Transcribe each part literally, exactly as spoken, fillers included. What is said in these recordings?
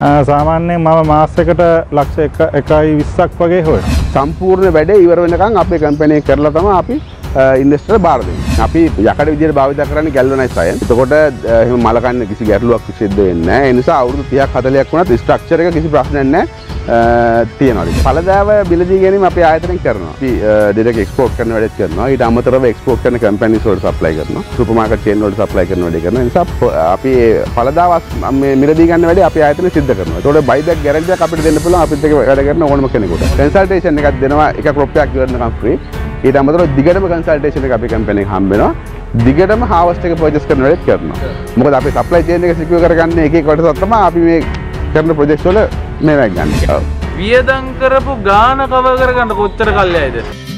සාමාන්‍යයෙන් මම මාසයකට ලක්ෂ එකයි විස්සක් වගේ හොයනවා. සම්පූර්ණ වැඩේ ඉවර වෙනකන් අපේ කම්පැනි එක කරලා තමයි අපි ඉන්වෙස්ටර් බාර දෙන්නේ. අපි යකඩ විදියට භාවිත කරන්නේ ගැල්වනයිස් අයන්. එතකොට එහෙම මල කන්න කිසි ගැටලුවක් සිද්ධ වෙන්නේ නැහැ. ඒ නිසා අවුරුදු තිහක් හතලිහක් වුණත් ස්ට්‍රක්චර් එක කිසි ප්‍රශ්නයක් නැහැ. තියෙනවා. ඵලදාව බිලදී ගැනීම අපේ ආයතනයෙන් කරනවා. අපි ඩිරෙක්ට් එක්ස්පෝර්ට් කරන වැඩත් කරනවා. ඊට අමතරව එක්ස්පෝර්ට් කරන කම්පැනිස් වලට සප්ලයි කරනවා. සුපර් මාකට් චේන් වලට සප්ලයි කරන වැඩේ කරනවා. ඒ නිසා අපි ඵලදාව මේ මිලදී ගන්න වැඩේ අපේ ආයතනයේ සිද්ධ කරනවා. ඒතකොට බයිබැක් ගැරන්ටි එකක් අපිට දෙන්න පුළුවන් අපිත් එක්ක වැඩ කරන ඕනම කෙනෙකුට. කන්සල්ටේෂන් එකක් දෙනවා එක ක්‍රොප් එකක් ඉවරනකම් ෆ්‍රී. ඊට අමතරව දිගටම කන්සල්ටේෂන් එක අපි කම්පැනි එකෙන් හම්බ වෙනවා. දිගටම හාවස්ට් එක පර්චේස් කරන වැඩත් කරනවා. මොකද අපි සප්ලයි චේන් එක සිකියුර් කරගන්නේ එක එක කොටසක් තමයි අපි මේ කරන ප්‍රොජෙක්ට්ස් වල මේවක් ගන්න. වියදම් කරපු ගාන කවර් කරගන්න කොච්චර කල්යයිද?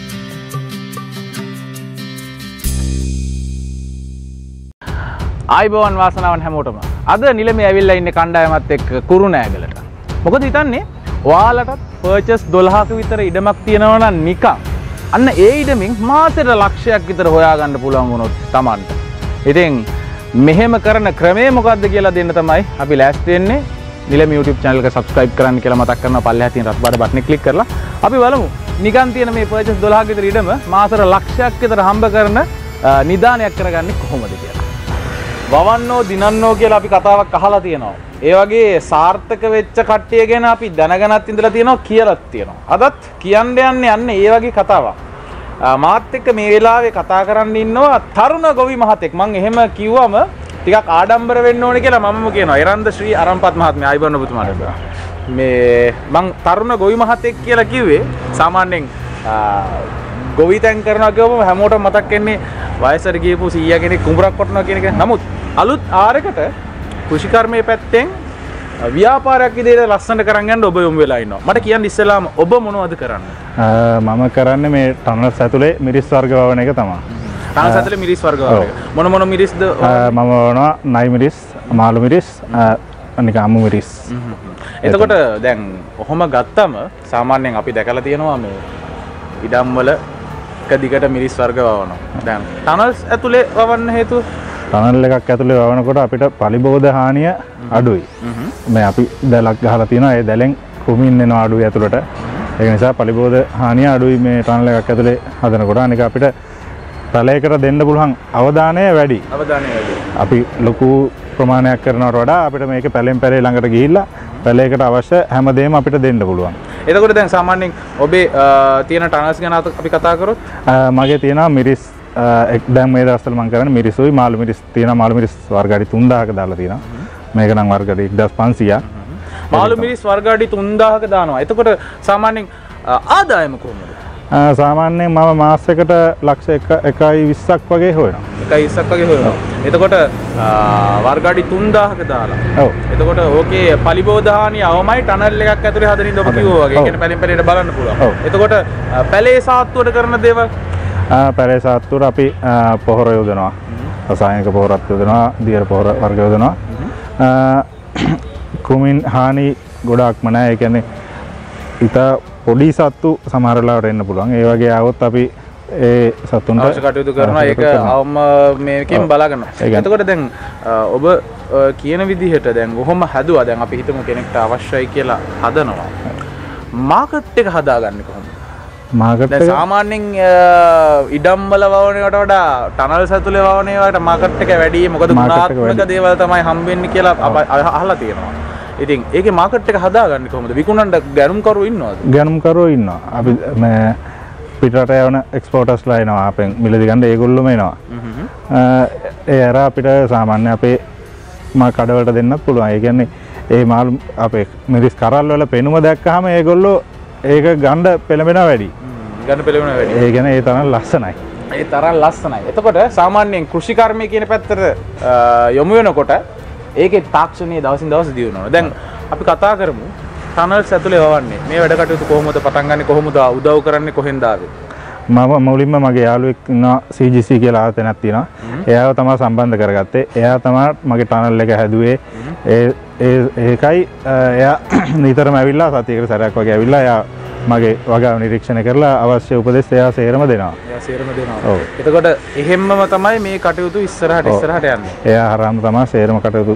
ආයිබෝන් වාසනාවන් හැමෝටම. අද නිලමේ ඇවිල්ලා ඉන්නේ කණ්ඩායමත් එක්ක කුරුණෑගලට. මොකද හිතන්නේ ඔයාලටත් පර්චේස් දොළහක විතර ඉඩමක් තියෙනවා නම් නිකන් අන්න ඒ ඉඩමින් මාසෙට ලක්ෂයක් විතර හොයාගන්න පුළුවන් වුණොත් Tamanට. ඉතින් මෙහෙම කරන ක්‍රමය මොකක්ද කියලා දෙන්න තමයි අපි ලෑස්ති වෙන්නේ. නිලම YouTube channel එක subscribe කරන්න කියලා මතක් කරනවා. පල්ලෙහා තියෙන රත් බාර බටන් එක click කරලා අපි බලමු නිකන් තියෙන මේ purchase දොළහක විතර ඉඩම මාසෙට ලක්ෂයක් විතර හම්බ කරන නිදානයක් කරගන්නේ කොහොමද කියලා. වවන්නෝ දිනන්නෝ කියලා අපි කතාවක් අහලා තියෙනවා. ඒ වගේ සාර්ථක වෙච්ච කට්ටිය ගැන අපි දැනගෙනත් ඉඳලා තියෙනවා කියලාත් තියෙනවා. අදත් කියන්න යන්නේ යන්නේ ඒ වගේ කතාවක්. මාත් එක්ක මේ වෙලාවේ කතා කරන්න ඉන්නවා තරුණ ගොවි මහතෙක්. මම එහෙම කිව්වම ටිකක් ආඩම්බර වෙන්න ඕනේ කියලා මමම කියනවා. එරන්ද ශ්‍රී අරම්පත් මහත්මයා ආයිබෝන් ඔබතුමාට. මේ මං තරුණ ගොවි මහතෙක් කියලා කිව්වේ සාමාන්‍යයෙන් ගොවිතැන් කරනවා කියවම හැමෝටම මතක් වෙන්නේ වයසට ගියපු සීයා කෙනෙක් කුඹරක් කොටනවා කියන එක. නමුත් අලුත් ආරයකට කෘෂිකර්මයේ පැත්තෙන් ව්‍යාපාරයක් විදිහට ලස්සනට කරන් යන්න ඔබ යොමු වෙලා ඉන්නවා. මට කියන්න ඉස්සෙල්ලාම ඔබ මොනවද කරන්නේ? මම කරන්නේ මේ ටනල්ස් ඇතුලේ මිරිස් වර්ග වවන එක තමයි. ටනල්ස් ඇතුලේ මිරිස් වර්ග වවන එක. මොන මොන මිරිස්ද? මම වවනවා නයි මිරිස්, මාළු මිරිස්, අනික අමු මිරිස්. එතකොට දැන් ඔහොම ගත්තම සාමාන්‍යයෙන් අපි දැකලා තියෙනවා මේ ඉඩම් වල එක දිගට මිරිස් වර්ග වවනවා. දැන් ටනල්ස් ඇතුලේ වවන්න හේතුව ටනල් එකක් ඇතුලේ වවනකොට අපිට පලිබෝධ හානිය අඩුයි. මේ අපි දැලක් ගහලා තියෙනවා. ඒ දැලෙන් කුමින් එනවා අඩුයි ඇතුලට. ඒක නිසා පලිබෝධ හානිය අඩුයි මේ ටනල් එකක් ඇතුලේ හදනකොට. අනික අපිට පැලයකට දෙන්න පුළුවන් අවධානය වැඩි. අවධානය වැඩි. අපි ලොකු ප්‍රමාණයක් කරනවට වඩා අපිට මේක පැලෙන් පැලේ ළඟට ගිහිල්ලා පැලයකට අවශ්‍ය හැමදේම අපිට දෙන්න පුළුවන්. එතකොට දැන් සාමාන්‍යයෙන් ඔබේ තියෙන ටනල්ස් ගැන අපි කතා කරොත් මගේ තියෙනවා මිරිස් දැන් මේ දවස්වල මම කරන්නේ මිරිසුයි මාළු මිරිස් තියෙනවා. මාළු මිරිස් වර්ග අඩි තුන්දාහක දාලා තියෙනවා. මේක නම් වර්ග අඩි එක්දාස් පන්සීයක්. මාළු මිරිස් වර්ග අඩි තුන්දාහක දානවා. එතකොට සාමාන්‍යයෙන් ආදායම කොහොමද? සාමාන්‍යයෙන් මම මාසයකට ලක්ෂ එකයි විස්සක් වගේ හොයනවා. එකයි විස්සක් වගේ හොයනවා. එතකොට වර්ග අඩි තුන්දාහක දාලා. ඔව්. එතකොට ඕකේ පලිබෝධ හානිය අවමයි ටනල් එකක් ඇතුලේ හදනින්ද ඔබ කිව්වා වගේ. ඒ කියන්නේ පැලෙන් පැලේට බලන්න පුළුවන්. එතකොට පැලේ සාත්තුවට කරන දේවල් පැලේ සාත්තුවට අපි පොහොර යොදනවා. රසායනික පොහොරත් යොදනවා. දියර පොහොර වර්ග යොදනවා. කුමින් හානි ගොඩක්ම නැහැ. ඒ කියන්නේ ඊට පොඩි සත්තු සමහර වෙලාවට එන්න පුළුවන්. ඒ වගේ આવොත් අපි ඒ සත්තුන්ට අවශ්‍ය කටයුතු කරනවා. ඒක අවම මේකෙන් බලාගන්නවා. එතකොට දැන් ඔබ කියන විදිහට දැන් කොහොම හදුවා? දැන් අපි හිතමු කෙනෙක්ට අවශ්‍යයි කියලා හදනවා. මාකට් එක හදාගන්නේ කොහොමද? මාකට් එක සාමාන්‍යයෙන් ඉඩම් වල වවනේකට වඩා ටනල්ස් ඇතුලේ වවනේකට මාකට් එක වැඩි. මොකද ගුණාත්මක දේවල් තමයි හම්බෙන්නේ කියලා අහලා තියෙනවා. ඉතින් ඒකේ මාකට් එක හදාගන්නේ කොහොමද? විකුණන්න ගණුම්කරුවෝ ඉන්නවද? ගණුම්කරුවෝ ඉන්නවා. අපි මේ පිටරට යවන එක්ස්පෝර්ටර්ස්ලා එනවා අපෙන් මිලදී ගන්න. ඒගොල්ලෝම එනවා. ඒ අර අපිට සාමාන්‍ය අපේ මා කඩවලට දෙන්නත් පුළුවන්. ඒ කියන්නේ ඒ මාළු අපේ මිරිස් කරල් වල පෙනුම දැක්කහම ඒගොල්ලෝ ඒක ගන්න පෙළඹෙනවා වැඩි. ගන්න පෙළඹෙනවා වැඩි. ඒ කියන්නේ ඒ තරම් ලස්සනයි. ඒ තරම් ලස්සනයි. එතකොට සාමාන්‍යයෙන් කෘෂිකර්මය කියන පැත්තට යොමු වෙනකොට ඒකේ තාක්ෂණීය දවසින් දවස දියුණුවනවා. දැන් අපි කතා කරමු ටනල්ස් ඇතුලේ වවන්නේ. මේ වැඩ කටයුතු කොහොමද පටන් ගන්නෙ? කොහොමද උදව් කරන්නේ? කොහෙන්ද ආවේ? මම මුලින්ම මගේ යාළුවෙක් ඉන්නවා C G C කියලා ආතනක් තියෙනවා. එයාව තමයි සම්බන්ධ කරගත්තේ. එයා තමයි මගේ ටනල් එක හැදුවේ. ඒ ඒ ඒකයි එයා නිතරම ඇවිල්ලා සතියකට සැරයක් වගේ ඇවිල්ලා එයා මගේ වගාව නිරීක්ෂණය කරලා අවශ්‍ය උපදෙස් එයා සේරම දෙනවා. එයා සේරම දෙනවා. ඔව්. එතකොට එහෙම්මම තමයි මේ කටයුතු ඉස්සරහට ඉස්සරහට යන්නේ. එයා හරහාම තමයි සේරම කටයුතු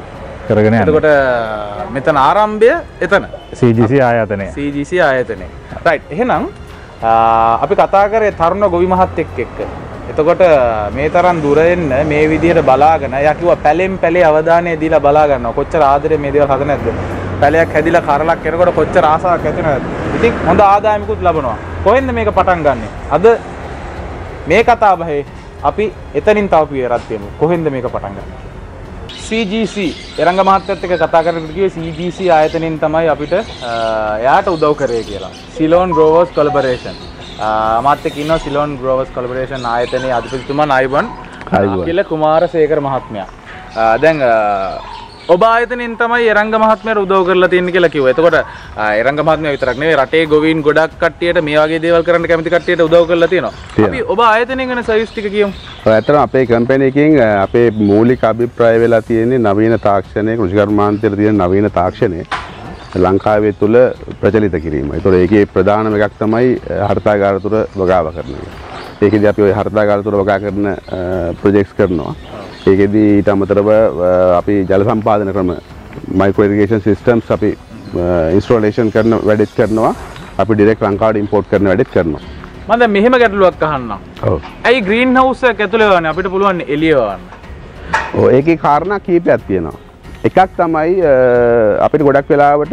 කරගෙන යන්නේ. එතකොට මෙතන ආරම්භය එතන C G C ආයතනය. C G C ආයතනය. රයිට්. එහෙනම් අපි කතා කරේ තරුණ ගොවි මහත්තයෙක් එක්ක. එතකොට මේ තරම් දුර එන්න මේ විදිහට බලාගෙන එයා කිව්වා පැලෙන් පැලේ අවධානය දීලා බලා ගන්නවා. කොච්චර ආදරේ මේ දේවල් හද නැද්ද? පැලයක් හැදිලා කරලක් කරනකොට කොච්චර ආසාවක් ඇති නැද්ද? ඉතින් හොඳ ආදායමකුත් ලබනවා. කොහෙන්ද මේක පටන් ගන්නෙ? අද මේ කතා බහේ අපි එතනින් තව පියවරක් තියමු. කොහෙන්ද මේක පටන් ගන්නෙ? C G C එරංග මහත්තයත් එක්ක කතා කරනකොට කිව්වේ C G C ආයතනයෙන් තමයි අපිට එයාට උදව් කරේ කියලා. Ceylon Growers Collaboration. මාත් එක්ක ඉන්නවා Ceylon Growers Collaboration ආයතනයේ අධිපතිතුමා නයිබන් අකිල කුමාරසේකර මහත්මයා. දැන් ඔබ ආයතනයෙන් තමයි එරංග මහත්මයාට උදව් කරලා තියෙන්නේ කියලා කිව්වා. එතකොට එරංග මහත්මයා විතරක් නෙවෙයි රටේ ගොවීන් ගොඩක් කට්ටියට මේ වගේ දේවල් කරන්න කැමති කට්ටියට උදව් කරලා තියෙනවා. අපි ඔබ ආයතනයෙන් වෙන සර්විස් ටික කියමු. ඇත්තටම අපේ කම්පැනි එකෙන් අපේ මූලික අභිප්‍රාය වෙලා තියෙන්නේ නවීන තාක්ෂණය කෘෂිකර්මාන්තයේ තියෙන නවීන තාක්ෂණය ලංකාවේ තුල ප්‍රචලිත කිරීම. ඒතකොට ඒකේ ප්‍රධානම එකක් තමයි හර්තාගාර තුර වගාව කරන එක. ඒකෙදී අපි ওই හර්තාගාර තුර වගා කරන ප්‍රොජෙක්ට්ස් කරනවා. ඒකෙදී ඊට අමතරව අපි ජල සම්පාදන ක්‍රම මයික්‍රෝ ඉරිගේෂන් සිස්ටම්ස් අපි ඉන්ස්ටෝලේෂන් කරන වැඩත් කරනවා. අපි ඩිරෙක්ට් ලංකාවට ඉම්පෝට් කරන වැඩත් කරනවා. මම දැන් මෙහෙම ගැටලුවක් අහන්නම්. ඔව්. ඇයි ග්‍රීන් හවුස් එක ඇතුලේ වань අපිට පුළුවන් එළිය වань? ඔව් ඒකේ කාරණා කීපයක් තියෙනවා. එකක් තමයි අපිට ගොඩක් වෙලාවට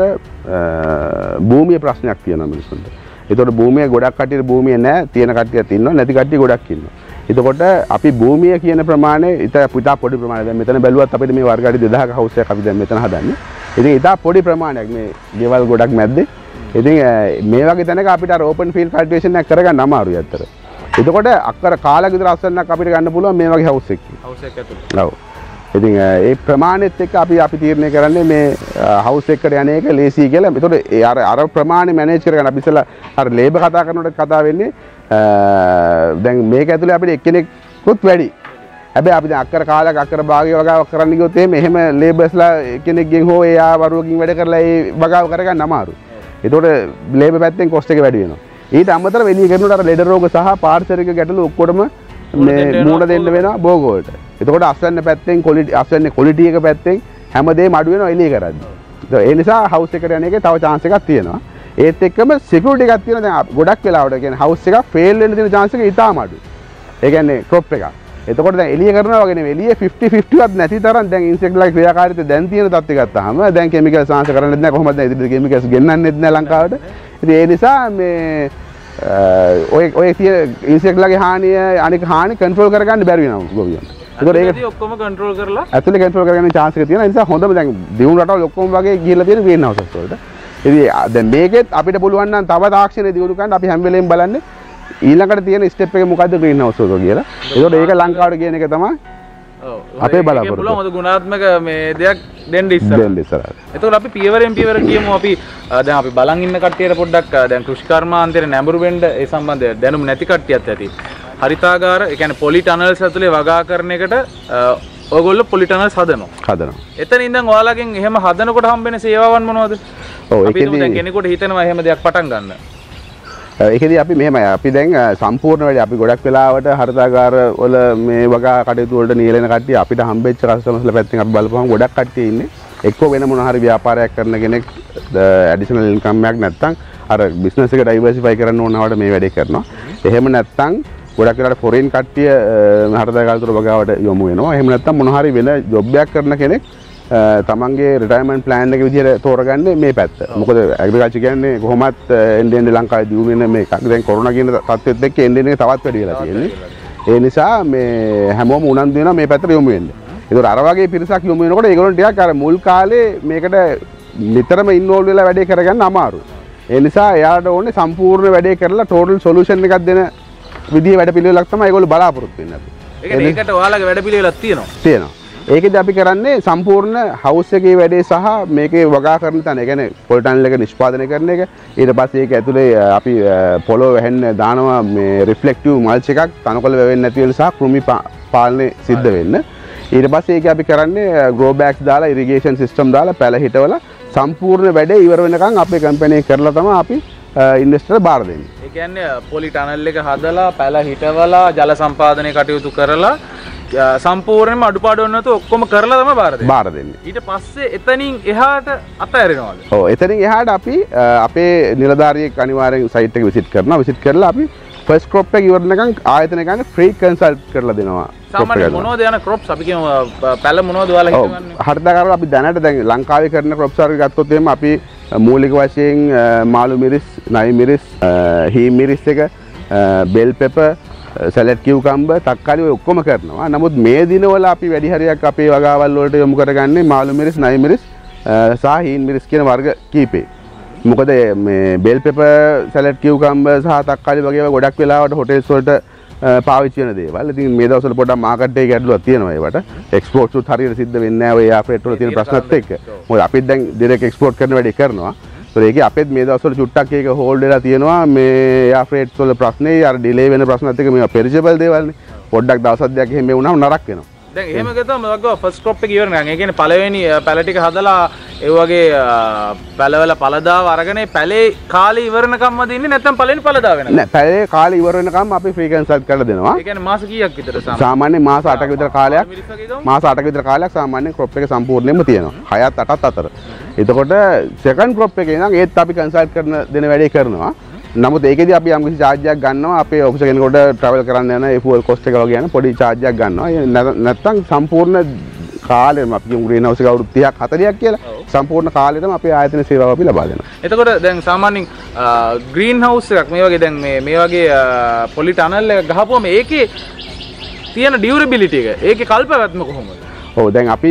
භූමිය ප්‍රශ්නයක් තියෙනවා මිනිස්සුන්ට. ඒතකොට භූමිය ගොඩක් කට්ටියට භූමිය නැහැ, තියෙන කට්ටියත් ඉන්නවා, නැති කට්ටිය ගොඩක් ඉන්නවා. එතකොට අපි භූමිය කියන ප්‍රමාණය ඉතා පුතා පොඩි ප්‍රමාණයක්. දැන් මෙතන බැලුවත් අපිට මේ වර්ග අඩි දෙදහක හවුස් එකක් අපි දැන් මෙතන හදන්නේ. ඉතින් ඉතා පොඩි ප්‍රමාණයක් මේ ගෙවල් ගොඩක් මැද්දේ. ඉතින් මේ වගේ තැනක අපිට අර ඕපන් ෆීල්ඩ් කල්ටිවේෂන් එක කරගන්න අමාරුයි අතට. එතකොට අක්කර කාලයක් විතර අස්සන්නක් අපිට ගන්න පුළුවන් මේ වගේ හවුස් එකකින්. හවුස් එක ඇතුළේ. ඔව්. ඉතින් ඒ ප්‍රමාණෙත් එක්ක අපි අපි තීරණය කරන්නේ මේ හවුස් එකකට යන එක ලේසි කියලා. ඒතකොට ඒ අර අර ප්‍රමාණය මැනේජ් කරගන්න අපි ඉස්සලා අර ලේබර් කතා කරනකොට කතා වෙන්නේ දැන් මේක ඇතුලේ අපිට එක්කෙනෙකුත් වැඩි. හැබැයි අපි දැන් අක්කර කාලයක් අක්කර භාගය වගාවක් කරන්න ගියොත් එහෙම එහෙම ලේබර්ස්ලා කෙනෙක්ගෙන් හෝ එයා වරුවකින් වැඩ කරලා ඒ වගාව කරගන්න අමාරුයි. ඒතකොට ලේබර් පැත්තෙන් කොස්ට් එක වැඩි වෙනවා. ඊට අමතරව එළිය කරනකොට අර ලෙඩ රෝග සහ පාරිසරික ගැටලු ඔක්කොටම මේ මූණ දෙන්න වෙනවා බෝග වලට. එතකොට අස්වැන්න පැත්තෙන් ක්වොලිටි අස්වැන්නේ ක්වොලිටි එක පැත්තෙන් හැමදේම අඩු වෙනවා එළිය කරද්දී. ඒ නිසා හවුස් එකට යන එකේ තව chance එකක් තියෙනවා. ඒත් එක්කම සිකියුරිටි එකක් තියෙනවා. දැන් ගොඩක් වෙලාවට කියන්නේ හවුස් එකක් ෆේල් වෙන්න තියෙන chance එක ඉතාම අඩුයි. ඒ කියන්නේ ක්‍රොප් එකක්. එතකොට දැන් එළිය කරනවා වගේ නෙවෙයි එළිය ෆිෆ්ටි ෆිෆ්ටි වත් නැති තරම් දැන් ඉන්සෙක්ට් ලගේ ක්‍රියාකාරීත්වය දැන් තියෙන තත්ත්වයක් ගත්තාම දැන් කිමිකල් සාංශ කරන්නේත් නැහැ කොහොමද දැන් ඉදිරියට කිමිකල්ස් ගෙන්නන්නෙත් නැහැ ලංකාවට. ඉතින් ඒ නිසා මේ ඔය ඔය තියෙන ඉන්සෙක්ට් ලගේ හානිය අනික හානි කන්ට්‍රෝල් කරගන්න බැරි වෙනවා ගොවියන්ට. ඒකෝර ඒක ඔක්කොම කන්ට්‍රෝල් කරලා ඇතුලේ කන්ට්‍රෝල් කරගන්න chance එක තියෙනවා. ඒ නිසා හොඳම දැන් දියුණු රටවල් ඔක්කොම වගේ ගිහිල්ලා තියෙන ග්‍රීන් හවුසස් වලට. ඉතින් දැන් මේකෙත් අපිට පුළුවන් නම් තව තාක්ෂණය දියුණු කරන්න අපි හැම වෙලේම බලන්නේ ඊළඟට තියෙන ස්ටෙප් එක මොකද්ද ග්‍රීන් හවුස් වල කියලා. ඒකෝර ඒක ලංකාවට කියන එක තමයි ඔව් අපේ බලාපොරොත්තු. පුළුවන් හොඳ ගුණාත්මක මේ දෙයක් දෙන්න ඉස්සරහ. දෙන්න ඉස්සරහ. එතකොට අපි පියවරෙන් පියවර කියමු. අපි දැන් අපි බලන් ඉන්න කට්ටියට පොඩ්ඩක් දැන් කෘෂිකර්මාන්තයේ නැඹුරු වෙන්න ඒ සම්බන්ධය දැනුම නැති කට්ටියත් ඇති. හරිතාගාර ඒ කියන්නේ පොලි ටනල්ස් ඇතුලේ වගා කරන එකට ඔයගොල්ලෝ පොලි ටනල්ස් හදනවා. හදනවා. එතන ඉඳන් ඔයාලගෙන් එහෙම හදනකොට හම්බෙන සේවාවන් මොනවද? ඔව් ඒකෙදි දැන් කෙනෙකුට හිතෙනවා එහෙම දෙයක් පටන් ගන්න. ඒකෙදි අපි මෙහෙමයි අපි දැන් සම්පූර්ණ වැඩි අපි ගොඩක් වෙලාවට හරිතාගාර වල මේ වගා කටයුතු වලට නියැලෙන කට්ටිය අපිට හම්බෙච්ච කස්ටමර්ස්ලා පැත්තෙන් අපි බලපුවම ගොඩක් කට්ටිය ඉන්නේ එක්කෝ වෙන මොන හරි ව්‍යාපාරයක් කරන කෙනෙක් ඇඩිෂනල් ඉන්කම් එකක් නැත්තම් අර බිස්නස් එක ඩයිවර්සිෆයි කරන්න ඕනවට මේ වැඩේ කරනවා. එහෙම නැත්තම් ගොඩක් වෙලාවට ෆොරින් කට්ටිය හරිතාගාර තුර වගාවට යොමු වෙනවා. එහෙම නැත්තම් මොන හරි වෙන ජොබ් එකක් කරන කෙනෙක් තමන්ගේ රිටයර්මන්ට් ප්ලෑන් එක විදිහට තෝරගන්නේ මේ පැත්ත. මොකද ඇග්‍රිකල්චර් කියන්නේ කොහොමත් එන්නේ එන්නේ ලංකාවේ දියුණු වෙන මේකක්. දැන් කොරෝනා කියන තත්ත්වෙත් එක්ක එන්නේ එන්නේ තවත් වැඩි වෙලා තියෙන්නේ. ඒ නිසා මේ හැමෝම උනන්දු වෙනවා මේ පැත්තට යොමු වෙන්න. ඒකෝර අර වගේ පිරිසක් යොමු වෙනකොට ඒගොල්ලෝ ටිකක් අර මුල් කාලේ මේකට නිතරම ඉන්වෝල්ව් වෙලා වැඩේ කරගන්න අමාරුයි. ඒ නිසා එයාට ඕනේ සම්පූර්ණ වැඩේ කරලා ටෝටල් සොලියුෂන් එකක් දෙන විදිහේ වැඩ පිළිවෙලක් තමයි ඒගොල්ලෝ බලාපොරොත්තු වෙන්නේ. ඒ කියන්නේ ඒකට ඔයාලගේ වැඩ පිළිවෙලක් තියෙනවා. තියෙනවා. ඒකෙදි අපි කරන්නේ සම්පූර්ණ හවුස් එකේ වැඩේ සහ මේකේ වගා කරන තැන. ඒ කියන්නේ පොල් ටනල් එක නිෂ්පාදනය කරන එක. ඊට පස්සේ ඒක ඇතුලේ අපි පොළොව වැහෙන්න දානවා මේ රිෆ්ලෙක්ටිව් මල්ච් එකක් තනකොළ වැවෙන්නේ නැති වෙන සහ කෘමි පාලනය සිද්ධ වෙන්න. ඊට පස්සේ ඒක අපි කරන්නේ ග්‍රෝ බෑග්ස් දාලා ඉරිගේෂන් සිස්ටම් දාලා පැල හිටවලා සම්පූර්ණ වැඩේ ඉවර වෙනකන් අපේ කම්පැනි එක කරලා තමයි අපි ඉන්වෙස්ටර් බාර දෙන්නේ. ඒ කියන්නේ පොලි ටනල් එක හදලා පැල හිටවලා ජල සම්පාදනය කටයුතු කරලා සම්පූර්ණයෙන්ම අඩුපාඩු නැතුව ඔක්කොම කරලා තමයි බාර දෙන්නේ. බාර දෙන්නේ. ඊට පස්සේ එතනින් එහාට අතහැරෙනවාද? ඔව් එතනින් එහාට අපි අපේ නිලධාරියෙක් අනිවාර්යෙන් සයිට් එක විසිට් කරනවා. විසිට් කරලා අපි ෆස්ට් ක්‍රොප් එක ඉවරනකන් ආයතන ගන්න ෆ්‍රී කන්සල්ට් කරලා දෙනවා. සාමාන්‍ය මොනවද යන ක්‍රොප්ස් අපි කියමු පැල මොනවද ඔයාලා හිතන්නේ? හරිදාකාරව අපි දැනට දැන් ලංකාවේ කරන ක්‍රොප්ස් වර්ග ගත්තොත් එහෙම අපි මූලික වශයෙන් මාළු මිරිස්, නයි මිරිස්, හී මිරිස් එක, බෙල් පෙපර්, සැලඩ් කියුකම්බර්, තක්කාලි ඔය ඔක්කොම කරනවා. නමුත් මේ දිනවල අපි වැඩි හරියක් අපේ වගාවල් වලට යොමු කරගන්නේ මාළු මිරිස්, නයි මිරිස් සහ හීන් මිරිස් කියන වර්ග කීපේ. මොකද මේ බෙල් පෙපර්, සැලඩ් කියුකම්බර් සහ තක්කාලි වගේ ඒවා ගොඩක් වෙලාවට හොටෙල්ස් වලට පාවිච්චි වෙන දේවල්. ඉතින් මේ දවස්වල පොඩ්ඩක් මාකට් එකේ ගැටලුවක් තියෙනවා ඒවට. එක්ස්පෝර්ට්ස් උත් හරියට සිද්ධ වෙන්නේ නැහැ ඔය යාෆ්‍රේට් වල තියෙන ප්‍රශ්නත් එක්ක. මොකද අපිත් දැන් ඩිරෙක්ට් එක්ස්පෝර්ට් කරන වැඩේ කරනවා. ඒත් ඒකේ අපිත් මේ දවස්වල චුට්ටක් ඒක හෝල්ඩ් වෙලා තියෙනවා මේ යාෆ්‍රේට්ස් වල ප්‍රශ්නේ අර ඩිලේ වෙන ප්‍රශ්නත් එක්ක මේවා පෙරිෂබල් දේවල්නේ. පොඩ්ඩක් දවස් දෙකක් එහෙම වුණාම නරක වෙනවා. දැන් එහෙම ගත්තම මොකක්ද ෆස්ට් ක්‍රොප් එක ඉවර නෑ. ඒ කියන්නේ පළවෙනි පැල ටික හදලා ඒ වගේ පැලවල පළදාව අරගෙන පැලේ කාලේ ඉවරනකම්ම දෙන්නේ නැත්නම් පළවෙනි පළදාව වෙනවා. නෑ පැලේ කාලේ ඉවර වෙනකම් අපි ෆ්‍රී කන්සල්ට් කරලා දෙනවා. ඒ කියන්නේ මාස කීයක් විතර සාමාන්‍යයෙන්? සාමාන්‍යයෙන් මාස අටක විතර කාලයක් මාස අටක විතර කාලයක් සාමාන්‍යයෙන් ක්‍රොප් එක සම්පූර්ණයෙන්ම තියෙනවා. හයත් අටත් අතර. එතකොට සෙකන්ඩ් ක්‍රොප් එකේ ඉඳන් ඒත් අපි කන්සල්ට් කරන දෙන වැඩේ කරනවා. නමුත් ඒකෙදී අපි යම් කිසි charge එකක් ගන්නවා අපේ ඔෆිස් කෙනෙකුට travel කරන්න යන ඒ fuel cost එක වගේ යන පොඩි charge එකක් ගන්නවා. නැත්නම් සම්පූර්ණ කාලෙම අපි කියමු green house එක අවුරුදු තිහක් හතලිහක් කියලා සම්පූර්ණ කාලෙටම අපේ ආයතන සේවාව අපි ලබා දෙනවා. එතකොට දැන් සාමාන්‍යයෙන් green house එකක් මේ වගේ දැන් මේ මේ වගේ පොලි ටනල් එක ගහපුවම ඒකේ තියෙන durability එක ඒකේ කල්පවත්ම කොහොමද? ඔව් දැන් අපි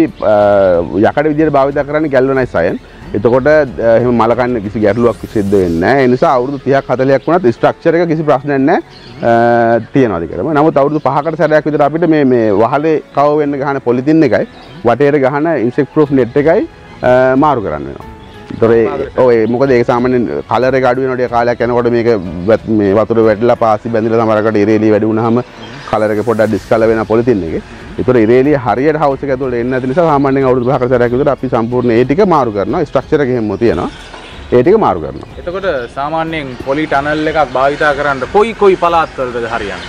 යකඩ විදියට භාවිත කරන්නේ galvanized iron. එතකොට එහෙම මල කන්න කිසි ගැටලුවක් සිද්ධ වෙන්නේ නැහැ. ඒ නිසා අවුරුදු තිහක් හතලිහක් වුණත් ස්ට්‍රක්චර් එක කිසි ප්‍රශ්නයක් නැහැ. තියනවාද කියලා. නමුත් අවුරුදු පහකට සැරයක් විතර අපිට මේ මේ වහලේ කව වෙන්න ගහන පොලිතින් එකයි වටේට ගහන ඉන්සෙක්ට් ප්‍රූෆ් net එකයි මාරු කරන්න වෙනවා. ඒතොර ඔය මොකද ඒක සාමාන්‍යයෙන් කලර් එක අඩු වෙනකොට කාලයක් යනකොට මේක මේ වතුර වැටලා පාසි බැඳිලා සමහරකට ඉරේලිය වැඩි වුණාම කලර් එක පොඩ්ඩක් ඩිස්කලර් වෙන පොලිතින් එකේ. ඒතොර ඉරේලිය හරියට හවුස් එක ඇතුළේ එන්නේ නැති නිසා සාමාන්‍යයෙන් අවුරුදු පහකට සැරයක් විතර අපි සම්පූර්ණ ඒ ටික මාරු කරනවා. ස්ට්‍රක්චර් එක එහෙම තියෙනවා. ඒ ටික මාරු කරනවා. එතකොට සාමාන්‍යයෙන් පොලි ටනල් එකක් භාවිතා කරන්න කොයි කොයි පළාත් වලද හරියන්නේ?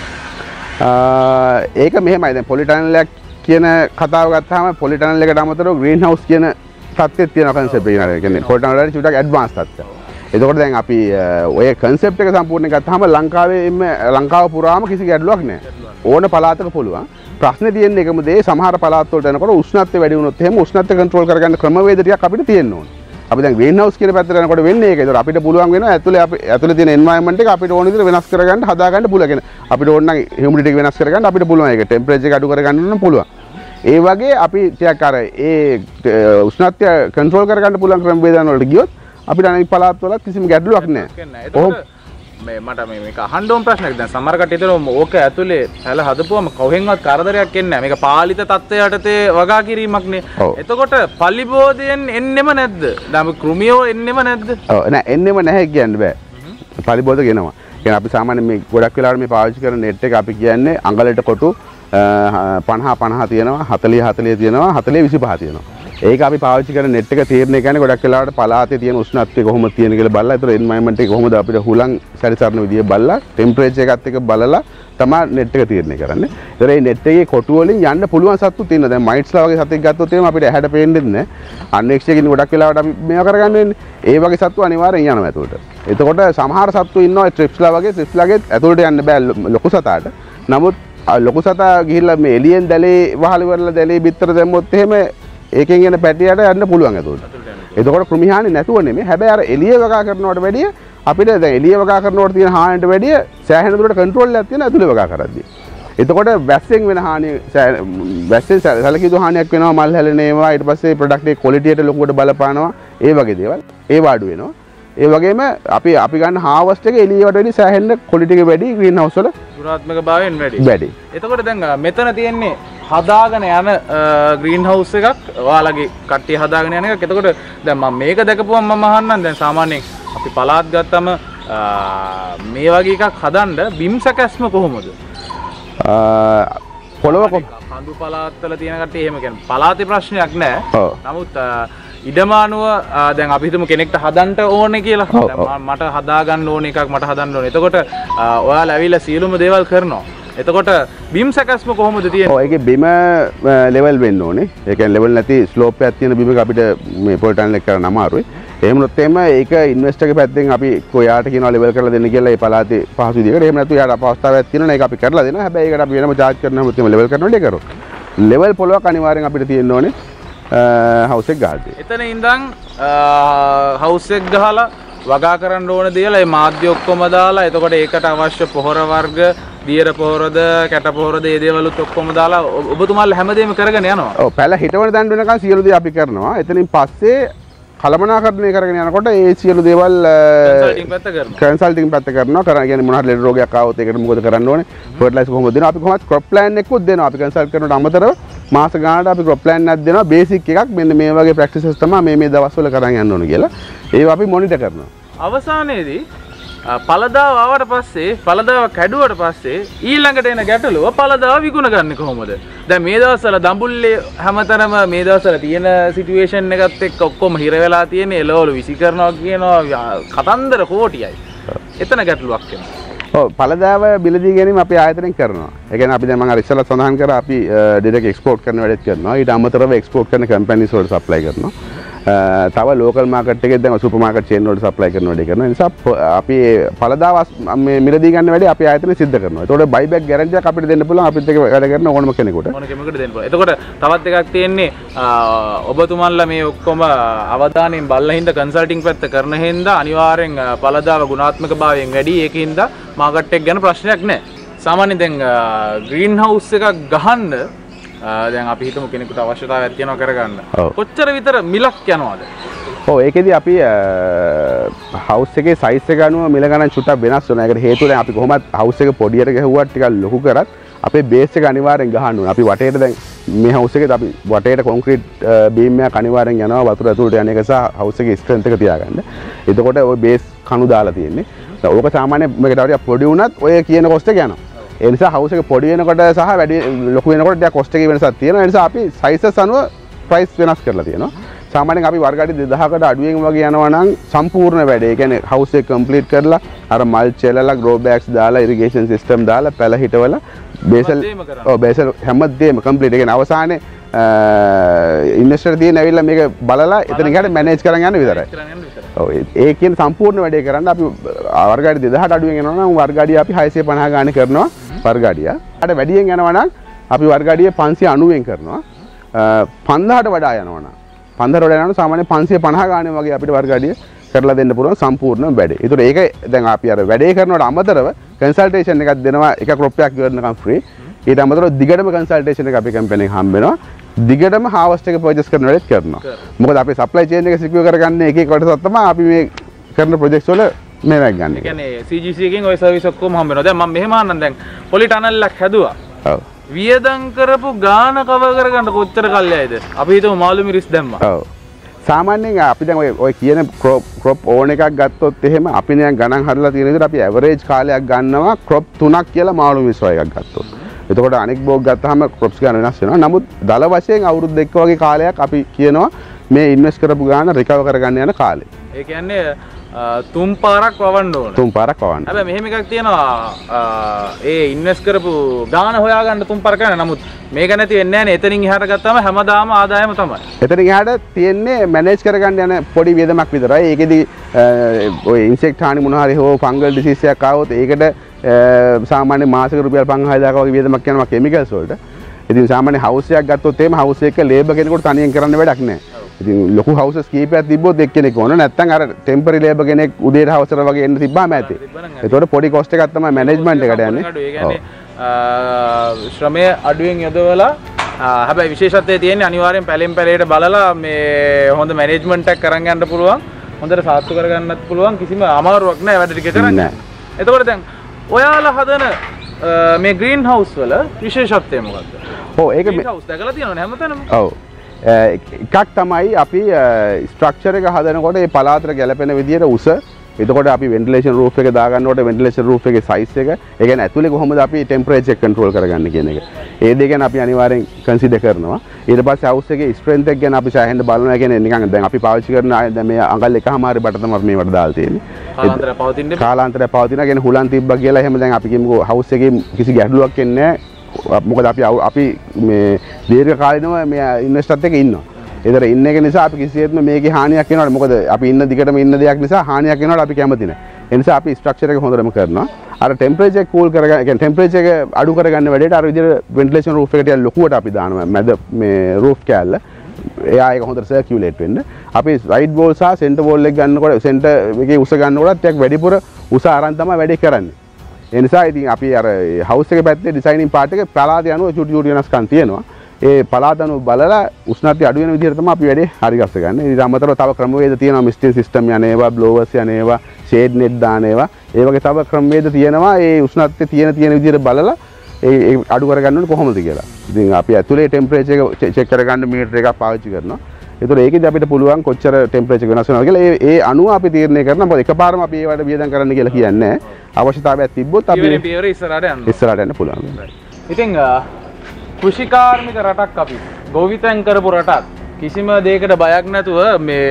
ඒක මෙහෙමයි. දැන් පොලි ටනල් එකක් කියන කතාව ගත්තාම පොලි ටනල් එකට අමතරව ග්‍රීන් හවුස් කියන තත්ත්වෙත් තියෙන කන්සෙප්ට් එක නේද? කියන්නේ පොලි ටනල් වලින් චුට්ටක් ඇඩ්වාන්ස් තත්ත්වයක්. එතකොට දැන් අපි ඔය කන්සෙප්ට් එක සම්පූර්ණ ගත්තාම ලංකාවේ ලංකාව පුරාම කිසි ගැටලුවක් නැහැ. ඕන පළාතක පුළුවන්. ප්‍රශ්නේ තියෙන්නේ එකම දේ සමහර පළාත් වලට යනකොට උෂ්ණත්වය වැඩි වුණොත් එහෙම උෂ්ණත්වය කන්ට්‍රෝල් කරගන්න ක්‍රමවේද ටිකක් අපිට තියෙන්න ඕනේ. අපි දැන් ග්‍රීන් හවුස් කියන පැත්තට යනකොට වෙන්නේ ඒක. ඒතකොට අපිට පුළුවන් වෙනවා ඇතුලේ අපි ඇතුලේ තියෙන එන්වයරන්මන්ට් එක අපිට ඕන විදිහට වෙනස් කරගන්න හදාගන්න පුළුවන්. අපිට ඕන නම් හියුමිඩිටි එක වෙනස් කරගන්න අපිට පුළුවන්. ඒක ටෙම්පරේචර් එක අඩු කරගන්න නම් පුළුවන්. ඒ වගේ අපි ටිකක් අර ඒ උෂ්ණත්වය කන්ට්‍රෝල් කරගන්න පුළුවන් ක්‍රමවේදයන් වලට ගියොත් අපිට අනිත් පළාත් වල කිසිම ගැටලුවක් නැහැ. ඔහොම මේ මට මේ මේක අහන්න ඕන ප්‍රශ්නයක්. දැන් සමහර කට්ටිය හිතනවා ඕක ඇතුලේ පැල හදපුවම කොහෙන්වත් කරදරයක් එන්නේ නැහැ. මේක පාලිත තත්ත්වයට යටතේ වගා කිරීමක් නේ. එතකොට පලිබෝධයෙන් එන්නෙම නැද්ද? දැන් කෘමියෝ එන්නෙම නැද්ද? ඔව් නෑ එන්නෙම නැහැ කියන්න බෑ. පලිබෝධ ගෙනවා. කියන්නේ අපි සාමාන්‍යයෙන් මේ ගොඩක් වෙලාවට මේ පාවිච්චි කරන net එක අපි කියන්නේ අඟලට කොටු පනහ පනහ තියෙනවා, හතලිය හතලිය තියෙනවා, හතලිය විසිපහ තියෙනවා. ඒක අපි පාවිච්චි කරන net එක තීරණය කරන්නේ ගොඩක් වෙලාවට පළාතේ තියෙන උෂ්ණත්වය කොහොමද තියෙන කියලා බලලා ඒතර එන්වයරන්මන්ට් එක කොහොමද අපිට හුලං සැරිසරන විදිය බලලා ටෙම්පරේචර් එකත් එක්ක බලලා තමයි net එක තීරණය කරන්නේ. ඒතර මේ net එකේ කොටු වලින් යන්න පුළුවන් සත්තු තියෙනවා. දැන් මයිට්ස්ලා වගේ සතෙක් ගත්තොත් එහෙම අපිට ඇහැට පේන්නේ නැහැ. අන්වෙක්ෂයකින් ගොඩක් වෙලාවට අපි මේවා කරගන්න වෙන්නේ. ඒ වගේ සත්තු අනිවාර්යෙන් යනවා ඇතුළට. එතකොට සමහර සත්තු ඉන්නවා ට්‍රිප්ස්ලා වගේ ට්‍රිප්ස්ලාගේ ඇතුළට යන්න බෑ ලොකු සතාට. නමුත් ලොකු සතා ගිහිල්ලා මේ එළියෙන් දැලේ වහල ඉවරලා දැලේ බිත්තර දැම්මොත් එහෙම ඒකෙන් එන පැටියට යන්න පුළුවන් ඇතුළට. එතකොට කෘමි හානි නැතුව නෙමෙයි. හැබැයි අර එළිය වගා කරනවට වැඩිය අපිට දැන් එළිය වගා කරනවට තියෙන හානියට වැඩිය සෑහෙන දුරට කන්ට්‍රෝල් එකක් තියෙන ඇතුළේ වගා කරද්දී. එතකොට වැස්සෙන් වෙන හානිය වැස්සෙන් සැලකිය හානියක් වෙනවා මල් හැලෙන ඒවා ඊට පස්සේ ප්‍රොඩක්ට් එකේ ක්වොලිටියට ලොකුවට බලපානවා. ඒ වගේ දේවල් ඒව අඩු වෙනවා. ඒ වගේම අපි අපි ගන්න හාවස්ට් එක එළියට වැඩි සෑහෙන ක්වොලිටි එක වැඩි ග්‍රීන් හවුස් වල ගුණාත්මක භාවයෙන් වැඩි. වැඩි. එතකොට දැන් මෙතන තියෙන්නේ හදාගෙන යන ග්‍රීන් හවුස් එකක් ඔයාලගේ කට්ටිය හදාගෙන යන එකක්. එතකොට දැන් මම මේක දැකපුවම මම අහන්නම් දැන් සාමාන්‍යයෙන් අපි පළාත් ගත්තම මේ වගේ එකක් හදන්න බිම් සැකැස්ම කොහොමද? පොළව කඳු පළාත්වල තියෙන කට්ටිය එහෙම කියන්නේ පළාතේ ප්‍රශ්නයක් නැහැ. නමුත් ඉඩමානුව දැන් අපි හිතමු කෙනෙක්ට හදන්න ඕනේ කියලා. මට හදා ගන්න ඕනේ එකක් මට හදන්න ඕනේ. එතකොට ඔයාලා ඇවිල්ලා සියලුම දේවල් කරනවා. එතකොට බිම් සැකස්ම කොහොමද තියෙන්නේ? ඔව් ඒකේ බිම ලෙවල් වෙන්න ඕනේ. ඒ කියන්නේ ලෙවල් නැති ස්ලෝප් එකක් තියෙන බිමක අපිට මේ පොල් ටනල් එක කරන්න අමාරුයි. එහෙම නැත්නම් එහෙම ඒක ඉන්වෙස්ටර්ගේ පැත්තෙන් අපි කොයාට කියනවා ලෙවල් කරලා දෙන්න කියලා ඒ පළාතේ පහසු විදිහකට. එහෙම නැත්නම් යාට අපහසුතාවයක් තියෙනවා. ඒක අපි කරලා දෙනවා. හැබැයි ඒකට අපි වෙනම charge කරනවා. මුත් ලෙවල් කරනකොට ඒක කරොත්. ලෙවල් පොලවක් අනිවාර්යෙන් අපිට තියෙන්න ඕනේ. හවුස් එක ගහද්දී. එතන ඉඳන් හවුස් එක ගහලා වගා කරන්න ඕන දේලා ඒ මාධ්‍ය ඔක්කොම දාලා එතකොට ඒකට අවශ්‍ය පොහොර වර්ග දියර පොහොරද කැට පොහොරද ඒ දේවලුත් ඔක්කොම දාලා ඔබතුමාලා හැමදේම කරගෙන යනවා. ඔව් පැල හිටවන දඬු වෙනකන් සියලු දේ අපි කරනවා. එතනින් පස්සේ කළමනාකරණය කරගෙන යනකොට ඒ සියලු දේවල් කන්සල්ටිංగ్ පැත්ත කරනවා. කන්සල්ටිං පැත්ත කරනවා. කරා කියන්නේ මොන හරි ලෙඩ රෝගයක් ආවොත් ඒකට මොකද කරන්න ඕනේ? ෆර්ටිලයිසර් කොහොමද දෙනවා? අපි කොහොමද ක්‍රොප් ප්ලෑන් එකකුත් දෙනවා. අපි කන්සල්ට් කරනකොට අමතරව මාස ගානකට අපි ක්‍රොප් ප්ලෑන් එකක් දෙනවා. බේසික් එකක් මෙන්න මේ වගේ ප්‍රැක්ටිසස් තමයි මේ මේ දවස්වල කරන් යන්න ඕනේ කියලා. ඒව අපි මොනිටර් කරනවා. අවසානයේදී පළදාව ආවට පස්සේ පළදාව කැඩුවට පස්සේ ඊළඟට එන ගැටලුව පළදාව විකුණ ගන්න කොහොමද? දැන් මේ දවස්වල දඹුල්ලේ හැමතැනම මේ දවස්වල තියෙන සිටුේෂන් එකත් එක්ක ඔක්කොම හිර වෙලා තියෙන එළවලු විසි කරනවා කියනවා කතන්දර කෝටියයි. එතන ගැටලුවක් එනවා. ඔව් පළදාව බිලදී ගැනීම අපි ආයතනයෙන් කරනවා. ඒ කියන්නේ අපි දැන් මම අර ඉස්සෙල්ලා සඳහන් කරා අපි ඩිරෙක්ට් එක්ස්පෝර්ට් කරන වැඩත් කරනවා. ඊට අමතරව එක්ස්පෝර්ට් කරන කම්පැනිස් වලට සප්ලයි කරනවා. තව ලෝකල් මාකට් එකේ දැන් සුපර් මාකට් චේන් වලට සප්ලයි කරන වැඩේ කරනවා. ඒ නිසා අපි පළදාව මේ මිලදී ගන්න වැඩේ අපි ආයතනයේ සිද්ධ කරනවා. ඒතකොට බයිබැක් ගැරන්ටි එකක් අපිට දෙන්න පුළුවන් අපිත් එක්ක වැඩ කරන ඕනම කෙනෙකුට. ඕන කෙනෙකුට දෙන්න පුළුවන්. එතකොට තවත් එකක් තියෙන්නේ ඔබතුමන්ලා මේ ඔක්කොම අවධානයෙන් බලලා හින්දා කන්සල්ටිං පැත්ත කරන හින්දා අනිවාර්යෙන් පළදාව ගුණාත්මක භාවයෙන් වැඩි. ඒකින්ද මාකට් එක ගැන ප්‍රශ්නයක් නැහැ. සාමාන්‍යයෙන් දැන් ග්‍රීන් හවුස් එකක් ගහන්න දැන් අපි හිතමු කෙනෙකුට අවශ්‍යතාවයක් තියෙනවා කරගන්න. කොච්චර විතර මිලක් යනවද? ඔව් ඒකෙදි අපි හවුස් එකේ සයිස් එක අනුව මිල ගණන් චුට්ටක් වෙනස් වෙනවා. ඒකට හේතුව දැන් අපි කොහොමද හවුස් එක පොඩියට ගහුවත් ටිකක් ලොකු කරත් අපේ බේස් එක අනිවාර්යෙන් ගහන්න ඕනේ. අපි වටේට දැන් මේ හවුස් එකේ අපි වටේට කොන්ක්‍රීට් බීම් එකක් අනිවාර්යෙන් යනවා වතුර ඇතුළට යන එක සහ හවුස් එකේ ස්ට්‍රෙන්ත් එක තියාගන්න. එතකොට ওই බේස් කණු දාලා තියෙන්නේ. ඕක සාමාන්‍ය මේකට වඩා පොඩි වුණත් ඔය කියන කොස්ට් එක යනවා. ඒ නිසා හවුස් එක පොඩි වෙනකොට සහ වැඩි ලොකු වෙනකොට ටිකක් කොස්ට් එකේ වෙනසක් තියෙනවා. ඒ නිසා අපි සයිසස් අනුව ප්‍රයිස් වෙනස් කරලා තියෙනවා. සාමාන්‍යයෙන් අපි වර්ග අඩි දෙදහකට අඩුවෙන් වගේ යනවා නම් සම්පූර්ණ වැඩේ. ඒ කියන්නේ හවුස් එක කම්ප්ලීට් කරලා අර මල්ච් එලලා ග්‍රෝ බෑග්ස් දාලා ඉරිගේෂන් සිස්ටම් දාලා පැල හිටවලා බේසල් ඔව් බේසල් හැමදේම කම්ප්ලීට්. ඒ කියන්නේ අවසානයේ ඉන්වෙස්ටර් තියෙන ඇවිල්ලා මේක බලලා එතන ගිහට මැනේජ් කරන් යන්න විතරයි. ඔව් ඒ කියන සම්පූර්ණ වැඩේ කරන්න අපි වර්ග අඩි දෙදහකට අඩුවෙන් යනවා නම් වර්ග අඩිය අපි හයසිය පනහ ගානේ කරනවා වර්ග අඩිය. අර වැඩියෙන් යනවා නම් අපි වර්ග අඩිය පන්සිය අනූවෙන් කරනවා. පන්දාහට වඩා යනවා නම් පන්දාහට වඩා යනවා සාමාන්‍යයෙන් පන්සිය පනහ ගානේ වගේ අපිට වර්ග අඩිය කරලා දෙන්න පුළුවන් සම්පූර්ණ වැඩේ. ඒතර ඒක දැන් අපි අර වැඩේ කරනවට අමතරව කන්සල්ටේෂන් එකක් දෙනවා එක ක්‍රොප් එකක් ඉවරනකම් ෆ්‍රී. ඊට අමතරව දිගටම කන්සල්ටේෂන් එක අපි කම්පැනිෙන් හම්බ වෙනවා. දිගටම හාවස්ට් එක පර්චේස් කරන වැඩේත් කරනවා. මොකද අපි සප්ලයි චේන් එක සිකියුර් කරගන්න එක එක කොටසක් තමයි අපි මේ කරන ප්‍රොජෙක්ට්ස් වල මේ වැක් ගන්න. ඒ කියන්නේ C G C එකෙන් ওই සර්විස් ඔක්කොම හම්බ වෙනවා. දැන් මම මෙහෙම අහන්නම් දැන් පොලි ටනල් එකක් හැදුවා. ඔව්. වියදම් කරපු ගාන කවර් කරගන්න කොච්චර කල්යයිද? අපි හිතමු මාළු මිරිස් දැම්මා. ඔව්. සාමාන්‍යයෙන් අපි දැන් ඔය ඔය කියන ක්‍රොප් ක්‍රොප් ඕන එකක් ගත්තොත් එහෙම අපි දැන් ගණන් හදලා තියෙන විදිහට අපි ඇවරේජ් කාලයක් ගන්නවා ක්‍රොප් තුනක් කියලා මාළු මිරිස් වගේ එකක් ගත්තොත්. එතකොට අනෙක් බෝග් ගත්තාම ක්‍රොප්ස් ගන්න වෙනස් වෙනවා. නමුත් දල වශයෙන් අවුරුදු දෙක වගේ කාලයක් අපි කියනවා මේ ඉන්වෙස්ට් කරපු ගාන රිකවර් කරගන්න යන කාලේ. ඒ කියන්නේ තුන් පාරක් වවන්න ඕන. තුන් පාරක් වවන්න. හැබැයි මෙහෙම එකක් තියෙනවා ඒ ඉන්වෙස්ට් කරපු ගාන හොයාගන්න තුන් පාර කරන්න. නමුත් මේක නැති වෙන්නේ නැහැ නේ. එතනින් එහාට ගත්තාම හැමදාම ආදායම තමයි. එතනින් එහාට තියෙන්නේ මැනේජ් කරගන්න යන පොඩි වියදමක් විතරයි. ඒකෙදි ඔය ඉන්සෙක්ට් හානි මොනවා හරි හෝ ෆංගල් ඩිසීස් එකක් ආවොත් ඒකට සාමාන්‍ය මාසික රුපියල් පන්හය දක්වා වගේ වියදමක් යනවා කිමිකල්ස් වලට. ඉතින් සාමාන්‍ය හවුස් එකක් ගත්තොත් එහෙම හවුස් එක ලේබර් කෙනෙකුට තනියෙන් කරන්න වැඩක් නැහැ. ඉතින් ලොකු හවුසස් කීපයක් තිබ්බොත් එක්කෙනෙක් ඕන. නැත්නම් අර ටෙම්පරරි ලේබර් කෙනෙක් උදේට හවසට වගේ එන්න තිබ්බාම ඇති. ඒතකොට පොඩි කොස්ට් එකක් තමයි මැනේජ්මන්ට් එකට යන්නේ. ඒ කියන්නේ ශ්‍රමය අඩුවෙන් යොදවලා හැබැයි විශේෂත්වය තියෙන්නේ අනිවාර්යෙන් පැලෙන් පැලේට බලලා මේ හොඳ මැනේජ්මන්ට් එකක් කරන් යන්න පුළුවන්. හොඳට සාත්තු කරගන්නත් පුළුවන්. කිසිම අමාරුවක් නැහැ වැඩ ටික කරන්නේ. එතකොට දැන් ඔයාලා හදන මේ ග්‍රීන් හවුස් වල විශේෂත්වය මොකක්ද? ඔව් ඒක ග්‍රීන් හවුස් දැකලා තියෙනවනේ හැමතැනම. ඔව්. එකක් තමයි අපි ස්ට්‍රක්චර් එක හදනකොට මේ පළාතට ගැලපෙන විදිහට උස එතකොට අපි ventilation roof එක දාගන්නකොට ventilation roof එකේ size එක, ඒ කියන්නේ ඇතුලේ කොහොමද අපි temperature control කරගන්නේ කියන එක. ඒ දෙක ගැන අපි අනිවාර්යෙන් consider කරනවා. ඊට පස්සේ house එකේ strength එක ගැන අපි සෑහෙන්න බලනවා. කියන්නේ නිකන් දැන් අපි පාවිච්චි කරන දැන් මේ අඟල් එකමාරි බට තමයි මේවට දාලා තියෙන්නේ. කාලාන්තරය පවතින්නේ. කාලාන්තරය පවතිනවා. කියන්නේ හුලන් තිබ්බා කියලා එහෙම දැන් අපි කියමුකෝ house එකේ කිසි ගැටලුවක් එන්නේ නැහැ. මොකද අපි අපි මේ දීර්ඝ කාලිනව මේ ඉන්වෙස්ටර්ත් එක්ක ඉන්නවා. ඒතර ඉන්න එක නිසා අපි කිසිසේත්ම මේකේ හානියක් වෙනවද? මොකද අපි ඉන්න දිගටම ඉන්න දෙයක් නිසා හානියක් වෙනවද අපි කැමති නැහැ. ඒ නිසා අපි ස්ට්‍රක්චර් එක හොඳටම කරනවා. අර ටෙම්පරේචර් එක කූල් කරගන්න, ඒ කියන්නේ ටෙම්පරේචර් එක අඩු කරගන්න වැඩේට අර විදිහට වෙන්ටිලේෂන් රූෆ් එකට ලොකුවට අපි දානවා. මැද මේ රූෆ් කෑල්ල. එයා ඒක හොඳට සර්කියුලේට් වෙන්න. අපි රයිට් වෝල් සහ සෙන්ටර් වෝල් එක ගන්නකොට සෙන්ටර් එකේ උස ගන්නකොටත් ටිකක් වැඩිපුර උස අරන් තමයි වැඩේ කරන්නේ. ඒ නිසා ඉතින් අපි අර හවුස් එකේ පැත්තේ ඩිසයිනින් පාර්ට් එකේ පළාත යනවා චුටි චුටි වෙනස්කම් තියෙනවා. ඒ පළාත අනුව බලලා උෂ්ණත්වය අඩු වෙන විදිහට තමයි අපි වැඩේ හරි ගස්ස ගන්න. ඊට අමතරව තව ක්‍රමවේද තියෙනවා මිස්ටින් සිස්ටම් යන්නේවා, බ්ලෝවර්ස් යන්නේවා, ෂේඩ් නෙට් දාන්නේවා. ඒ වගේ තව ක්‍රමවේද තියෙනවා. ඒ උෂ්ණත්වය තියෙන තියෙන විදිහට බලලා ඒ අඩු කරගන්න ඕනේ කොහොමද කියලා. ඉතින් අපි ඇතුලේ ටෙම්පරේචර් එක චෙක් කරගන්න මීටර එකක් පාවිච්චි කරනවා. ඒතර ඒකෙදි අපිට පුළුවන් කොච්චර ටෙම්පරේචර් වෙනස් වෙනවද කියලා ඒ ඒ අණුව අපි තීරණය කරනවා. මොකද එකපාරම අපි ඒවට වියදම් කරන්න කියලා කියන්නේ නැහැ. අවශ්‍යතාවයක් තිබ්බොත් අපි පියවරෙන් පියවර ඉස්සරහට යන්න. ඉස්සරහට යන්න පුළුවන්. ඉතින් කෘෂිකාර්මික රටක් අපි ගොවිතැන් කරපු රටක් කිසිම දෙයකට බයක් නැතුව මේ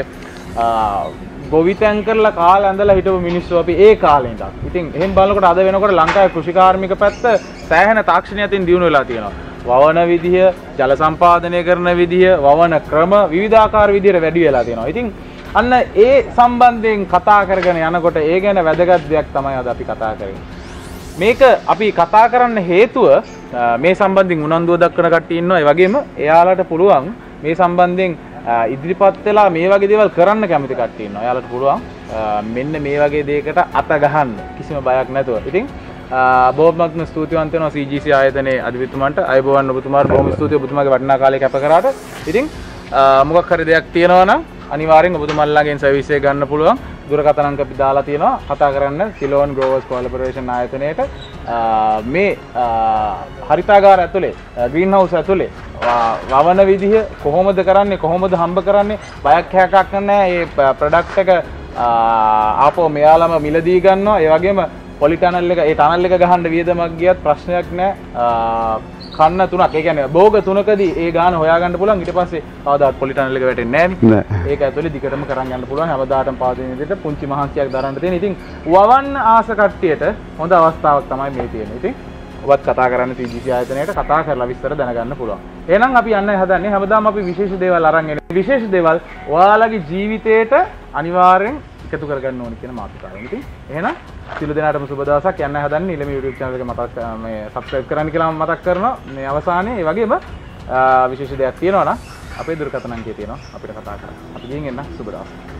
ගොවිතැන් කරලා කාලේ ඇඳලා හිටපු මිනිස්සු අපි ඒ කාලේ ඉඳන්. ඉතින් එහෙන් බලනකොට අද වෙනකොට ලංකාවේ කෘෂිකාර්මික පැත්ත සෑහෙන තාක්ෂණයකින් දියුණු වෙලා තියෙනවා. වවන විදිය, ජල සම්පාදනය කරන විදිය, වවන ක්‍රම විවිධාකාර විදියට වැඩි වෙලා තියෙනවා. ඉතින් අන්න ඒ සම්බන්ධයෙන් කතා කරගෙන යනකොට ඒ ගැන වැදගත් දෙයක් තමයි අද අපි කතා කරන්නේ. මේක අපි කතා කරන්න හේතුව මේ සම්බන්ධයෙන් උනන්දුව දක්වන කට්ටිය ඉන්නවා. ඒ වගේම එයාලට පුළුවන් මේ සම්බන්ධයෙන් ඉදිරිපත් වෙලා මේ වගේ දේවල් කරන්න කැමති කට්ටිය ඉන්නවා. එයාලට පුළුවන් මෙන්න මේ වගේ දෙයකට අත ගහන්න කිසිම බයක් නැතුව. ඉතින් බොහොමත්ම ස්තුතිවන්ත වෙනවා සී ජී සී ආයතනයේ අධිපතිතුමන්ට. අයබෝවන් ඔබතුමාට බොහොම ස්තුතියි ඔබතුමාගේ වටිනා කාලය කැප කරාට. ඉතින් මොකක් හරි දෙයක් තියෙනවා නම් අනිවාර්යෙන් ඔබතුමාලාගෙන් සර්විස් එක ගන්න පුළුවන්. දුරකථන අංක අපි දාලා තියෙනවා. කතා කරන්න Ceylon Growers Collaboration ආයතනයේට මේ හරිතාගාර ඇතුලේ ග්‍රීන් හවුස් ඇතුලේ වවන විදිහ කොහොමද කරන්නේ, කොහොමද හම්බ කරන්නේ, බයක් හැකක් නැහැ. මේ ප්‍රොඩක්ට් එක ආපෝ මෙයාලම මිලදී ගන්නවා. ඒ වගේම පොලි ටනල් එක ඒ ටනල් එක ගහන්න වියදමක් ගියත් ප්‍රශ්නයක් නැහැ. කන්න තුනක්, ඒ කියන්නේ භෝග තුනකදී ඒ ගාන හොයාගන්න පුළුවන්. ඊට පස්සේ කවදාවත් පොලි ටනල් එක වැටෙන්නේ නැහැ නේ. ඒක ඇතුලේ දිගටම කරන් යන්න පුළුවන්. හැමදාටම පවතින විදිහට පුංචි මහන්සියක් දරන්න තියෙන. ඉතින් වවන්න ආස කට්ටියට හොඳ අවස්ථාවක් තමයි මේ තියෙන්නේ. ඉතින් ඔබත් කතා කරන්න සී ජී සී ආයතනයට කතා කරලා විස්තර දැනගන්න පුළුවන්. එහෙනම් අපි යන්න හදන්නේ හැමදාම අපි විශේෂ දේවල් අරන් එන. විශේෂ දේවල් ඔයාලගේ ජීවිතේට අනිවාර්යෙන් එකතු කරගන්න ඕනේ කියන මාතෘකාවෙන්. ඉතින් එහෙනම් සියලු දෙනාටම සුබ දවසක්. යන්න හදන්නේ ඊළම YouTube channel එක මතක් මේ subscribe කරන්න කියලා මම මතක් කරනවා. මේ අවසානයේ ඒ වගේම විශේෂ දෙයක් තියෙනවා නම් අපේ දුරකථන අංකය තියෙනවා අපිට කතා කරන්න. අපි ගිහින් එන්න සුබ දවසක්.